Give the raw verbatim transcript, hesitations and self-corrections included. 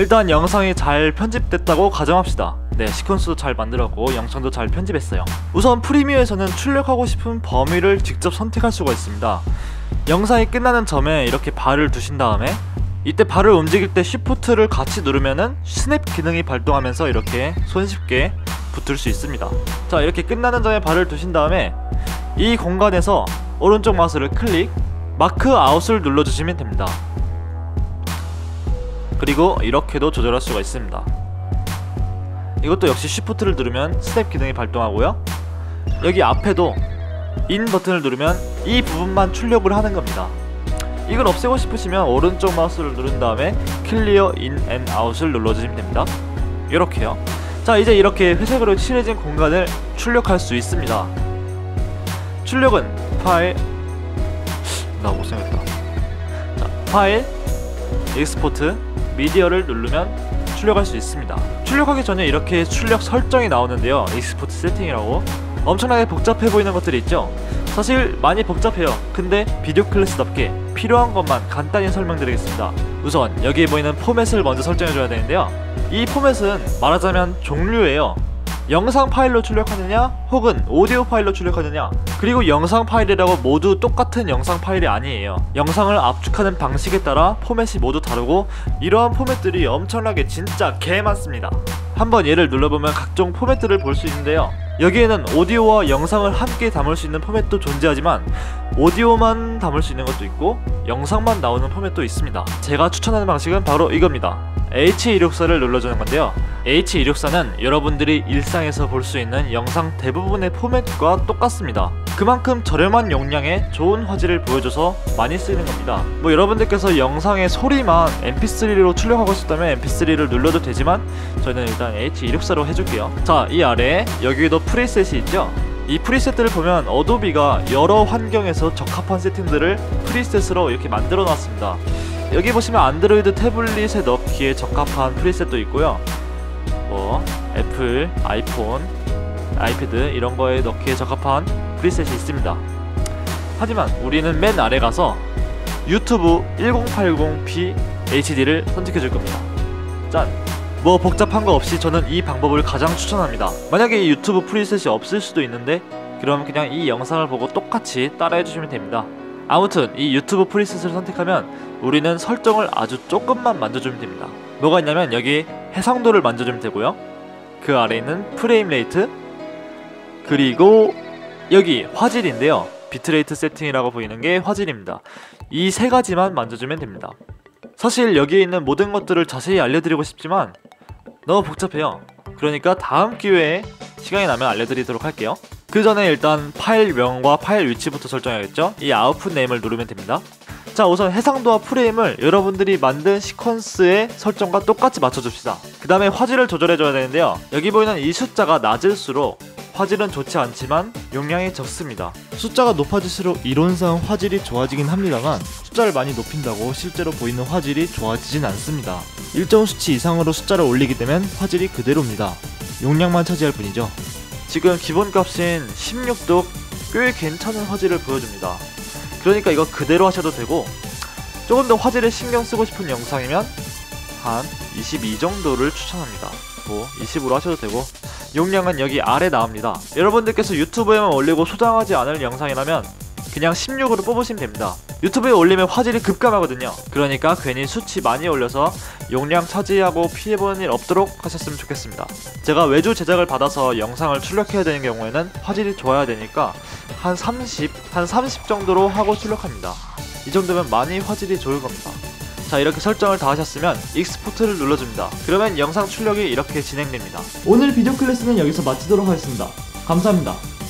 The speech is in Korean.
일단 영상이 잘 편집됐다고 가정합시다. 네, 시퀀스도 잘 만들었고 영상도 잘 편집했어요. 우선 프리미어에서는 출력하고 싶은 범위를 직접 선택할 수가 있습니다. 영상이 끝나는 점에 이렇게 발을 두신 다음에 이때 발을 움직일 때 쉬프트를 같이 누르면은 스냅 기능이 발동하면서 이렇게 손쉽게 붙을 수 있습니다. 자, 이렇게 끝나는 점에 발을 두신 다음에 이 공간에서 오른쪽 마우스를 클릭, 마크 아웃을 눌러주시면 됩니다. 그리고 이렇게도 조절할 수가 있습니다. 이것도 역시 쉬프트를 누르면 스냅 기능이 발동하고요. 여기 앞에도 인 버튼을 누르면 이 부분만 출력을 하는 겁니다. 이걸 없애고 싶으시면 오른쪽 마우스를 누른 다음에 클리어 인 앤 아웃을 눌러주시면 됩니다. 이렇게요. 자, 이제 이렇게 회색으로 칠해진 공간을 출력할 수 있습니다. 출력은 파일, 나 못생겼다. 자, 파일, 익스포트, 미디어를 누르면 출력할 수 있습니다. 출력하기 전에 이렇게 출력 설정이 나오는데요, 익스포트 세팅이라고. 엄청나게 복잡해 보이는 것들이 있죠. 사실 많이 복잡해요. 근데 비디오 클래스답게 필요한 것만 간단히 설명드리겠습니다. 우선 여기 보이는 포맷을 먼저 설정해줘야 되는데요, 이 포맷은 말하자면 종류예요. 영상 파일로 출력하느냐 혹은 오디오 파일로 출력하느냐, 그리고 영상 파일이라고 모두 똑같은 영상 파일이 아니에요. 영상을 압축하는 방식에 따라 포맷이 모두 다르고 이러한 포맷들이 엄청나게 진짜 개 많습니다. 한번 얘를 눌러보면 각종 포맷들을 볼 수 있는데요, 여기에는 오디오와 영상을 함께 담을 수 있는 포맷도 존재하지만 오디오만 담을 수 있는 것도 있고 영상만 나오는 포맷도 있습니다. 제가 추천하는 방식은 바로 이겁니다. 에이치 이백육십사를 눌러주는 건데요, 에이치 이백육십사는 여러분들이 일상에서 볼 수 있는 영상 대부분의 포맷과 똑같습니다. 그만큼 저렴한 용량에 좋은 화질을 보여줘서 많이 쓰이는 겁니다. 뭐 여러분들께서 영상의 소리만 엠피쓰리로 출력하고 싶다면 엠피쓰리를 눌러도 되지만 저희는 일단 에이치 이백육십사로 해줄게요. 자, 이 아래에 여기에도 프리셋이 있죠. 이 프리셋들을 보면 어도비가 여러 환경에서 적합한 세팅들을 프리셋으로 이렇게 만들어 놨습니다. 여기 보시면 안드로이드 태블릿에 넣기에 적합한 프리셋도 있고요, 뭐 애플, 아이폰, 아이패드 이런 거에 넣기에 적합한 프리셋이 있습니다. 하지만 우리는 맨 아래 가서 유튜브 천팔십 피 에이치디를 선택해 줄 겁니다. 짠! 뭐 복잡한 거 없이 저는 이 방법을 가장 추천합니다. 만약에 이 유튜브 프리셋이 없을 수도 있는데 그럼 그냥 이 영상을 보고 똑같이 따라해 주시면 됩니다. 아무튼 이 유튜브 프리셋을 선택하면 우리는 설정을 아주 조금만 만져주면 됩니다. 뭐가 있냐면 여기 해상도를 만져주면 되고요, 그 아래 있는 프레임 레이트, 그리고 여기 화질인데요, 비트레이트 세팅이라고 보이는 게 화질입니다. 이 세 가지만 만져주면 됩니다. 사실 여기에 있는 모든 것들을 자세히 알려드리고 싶지만 너무 복잡해요. 그러니까 다음 기회에 시간이 나면 알려드리도록 할게요. 그 전에 일단 파일명과 파일 위치부터 설정해야겠죠. 이 아웃풋 네임을 누르면 됩니다. 자, 우선 해상도와 프레임을 여러분들이 만든 시퀀스의 설정과 똑같이 맞춰줍시다. 그 다음에 화질을 조절해줘야 되는데요, 여기 보이는 이 숫자가 낮을수록 화질은 좋지 않지만 용량이 적습니다. 숫자가 높아질수록 이론상 화질이 좋아지긴 합니다만 숫자를 많이 높인다고 실제로 보이는 화질이 좋아지진 않습니다. 일정 수치 이상으로 숫자를 올리게 되면 화질이 그대로입니다. 용량만 차지할 뿐이죠. 지금 기본값인 십육도 꽤 괜찮은 화질을 보여줍니다. 그러니까 이거 그대로 하셔도 되고, 조금 더 화질에 신경 쓰고 싶은 영상이면 한 이십이 정도를 추천합니다. 뭐 이십으로 하셔도 되고, 용량은 여기 아래 나옵니다. 여러분들께서 유튜브에만 올리고 소장하지 않을 영상이라면 그냥 십육으로 뽑으시면 됩니다. 유튜브에 올리면 화질이 급감하거든요. 그러니까 괜히 수치 많이 올려서 용량 차지하고 피해보는 일 없도록 하셨으면 좋겠습니다. 제가 외주 제작을 받아서 영상을 출력해야 되는 경우에는 화질이 좋아야 되니까 한 삼십, 한 삼십 정도로 하고 출력합니다. 이 정도면 많이 화질이 좋을 겁니다. 자, 이렇게 설정을 다 하셨으면 익스포트를 눌러줍니다. 그러면 영상 출력이 이렇게 진행됩니다. 오늘 비디오 클래스는 여기서 마치도록 하겠습니다. 감사합니다.